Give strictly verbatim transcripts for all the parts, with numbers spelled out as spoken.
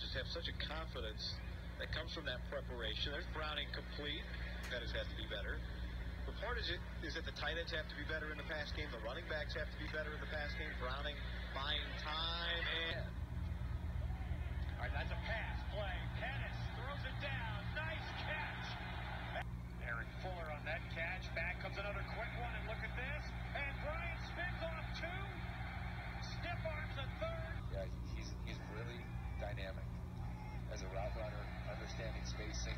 just have such a confidence that comes from that preparation. There's Browning complete. That has to be better. But part is it is that the tight ends have to be better in the pass game. The running backs have to be better in the pass game. Browning buying time and. All right, that's a pass play. Pettis throws it down. Nice catch. Eric Fuller on that catch. Back comes another quick one, and look at this. And Brian spins off two. Stiff arms a third. Yeah, he's he's really dynamic as a route runner, understanding spacing.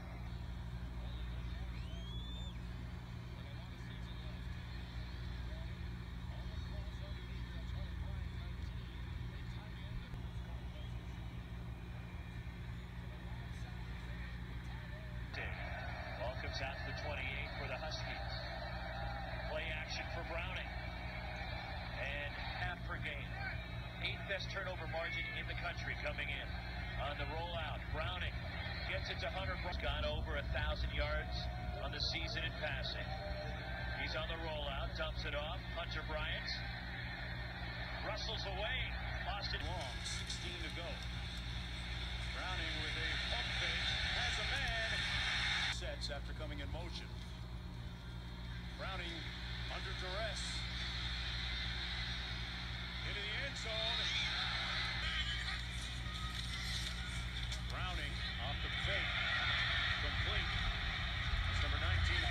Ball comes out to the twenty-eight for the Huskies. Play action for Browning. And half per game. Eighth best turnover margin in the country coming in. On the rollout, Browning gets it to Hunter. Gone over a thousand yards on the season in passing. He's on the rollout, dumps it off. Hunter Bryant rustles away. Lost it long. sixteen to go. Browning with a pump fake. Has a man. Sets after coming in motion. Browning under duress. Into the end zone. Browning off the fake. Complete. That's number nineteen.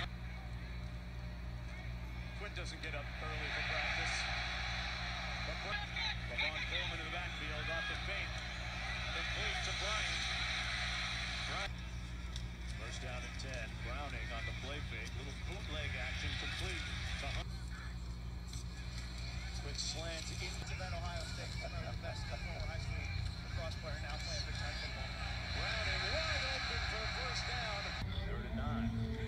Quinn doesn't get up early for practice. But Levon Coleman in the backfield off the fake. Complete to Bryant. Bryant. First down and ten. Browning on the play fake. Little bootleg action complete to Hunt. Quick slant into that Ohio State. One of the best former high school lacrosse player now playing big time football. Browning wide open for a first down. Third and nine.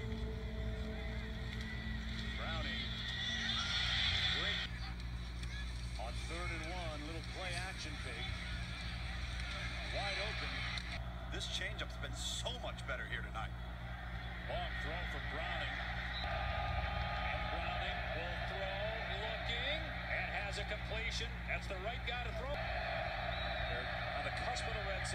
Browning. Great. On third and one, little play action fake. Wide open. This changeup's been so much better here tonight. Long throw for Browning. And Browning will throw, looking, and has a completion. That's the right guy to throw. They're on the cusp of the red zone.